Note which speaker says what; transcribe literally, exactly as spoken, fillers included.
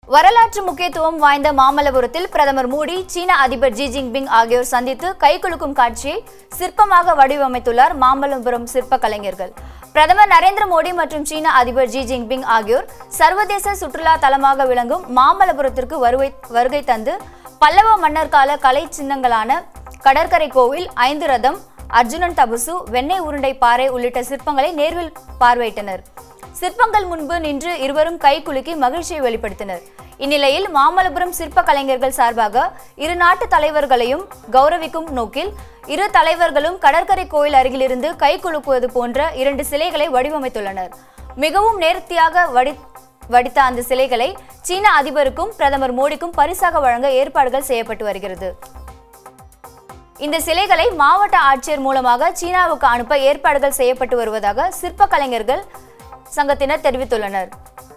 Speaker 1: வரலாற்று முக்கியத்துவம் வாய்ந்த மாமல்லபுரத்தில் பிரதமர் மோடி, சீன அதிபர் ஜி ஜின்பிங் ஆகியோர் சந்தித்து கைகுலுக்கும் காட்சியை சிற்பமாக வடிவமைத்துள்ளார் மாமல்லபுரம் சிற்ப கலைஞர்கள். பிரதமர் நரேந்திர மோடி மற்றும் சீன அதிபர் ஜி ஜின்பிங் ஆகியோர் சர்வதேச சுற்றுலா தலமாக விளங்கும் மாமல்லபுரத்திற்கு வருகை தந்து பல்லவ மன்னர் கால கலை சின்னங்களான கடற்கரை கோவில், ஐந்து ரதம், அர்ஜுனன் தபசு, வெண்ணெய் உருண்டை பாறை உள்ளிட்ட சிற்பங்களை நேரில் பார்வையிட்டனர். சிற்பங்கள் முன்பு நின்று இருவரும் கை குலுக்கி மகிழ்ச்சியை வெளிப்படுத்தினர். இந்நிலையில் மாமல்லபுரம் சிற்ப கலைஞர்கள் சார்பாக இரு நாட்டு தலைவர்களையும் கௌரவிக்கும் நோக்கில் இரு தலைவர்களும் கடற்கரை கோயில் அருகிலிருந்து கை குலுக்குவது போன்ற இரண்டு சிலைகளை வடிவமைத்துள்ளனர். மிகவும் நேர்த்தியாக வடி வடித்த அந்த சிலைகளை சீன அதிபருக்கும் பிரதமர் மோடிக்கும் பரிசாக வழங்க ஏற்பாடுகள் செய்யப்பட்டு வருகிறது. இந்த சிலைகளை மாவட்ட ஆட்சியர் மூலமாக சீனாவுக்கு அனுப்ப ஏற்பாடுகள் செய்யப்பட்டு வருவதாக சிற்ப கலைஞர்கள் சங்கத்தினர் தெரிவித்துள்ளனர்.